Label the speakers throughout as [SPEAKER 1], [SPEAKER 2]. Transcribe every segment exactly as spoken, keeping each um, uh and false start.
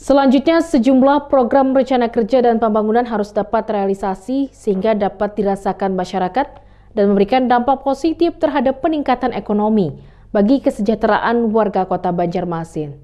[SPEAKER 1] Selanjutnya, sejumlah program rencana kerja dan pembangunan harus dapat realisasi sehingga dapat dirasakan masyarakat dan memberikan dampak positif terhadap peningkatan ekonomi bagi kesejahteraan warga Kota Banjarmasin.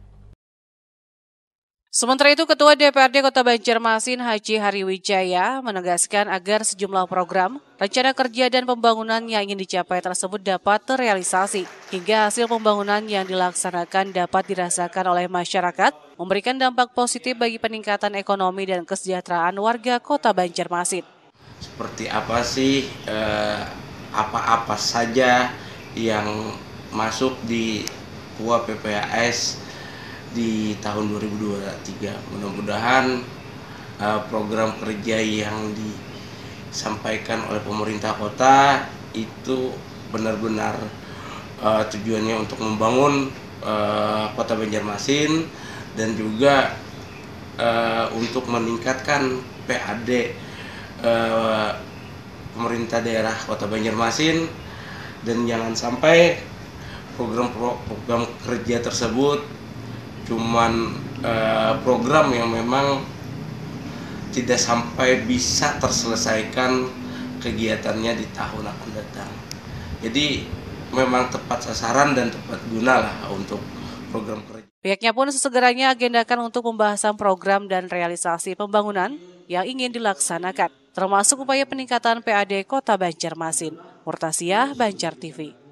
[SPEAKER 2] Sementara itu, Ketua D P R D Kota Banjarmasin Haji Hariwijaya menegaskan agar sejumlah program, rencana kerja dan pembangunan yang ingin dicapai tersebut dapat terrealisasi, hingga hasil pembangunan yang dilaksanakan dapat dirasakan oleh masyarakat, memberikan dampak positif bagi peningkatan ekonomi dan kesejahteraan warga Kota Banjarmasin.
[SPEAKER 3] Seperti apa sih, eh, apa-apa saja yang masuk di K U A P P A S di tahun dua ribu dua puluh tiga. Mudah-mudahan uh, program kerja yang disampaikan oleh pemerintah kota itu benar-benar uh, tujuannya untuk membangun uh, Kota Banjarmasin dan juga uh, untuk meningkatkan P A D uh, pemerintah daerah Kota Banjarmasin, dan jangan sampai program-program kerja tersebut cuman uh, program yang memang tidak sampai bisa terselesaikan kegiatannya di tahun akan datang. Jadi memang tepat sasaran dan tepat guna lah untuk program kerja.
[SPEAKER 2] Pihaknya pun sesegeranya agendakan untuk pembahasan program dan realisasi pembangunan yang ingin dilaksanakan, termasuk upaya peningkatan P A D Kota Banjarmasin. Murtasia, Banjar T V.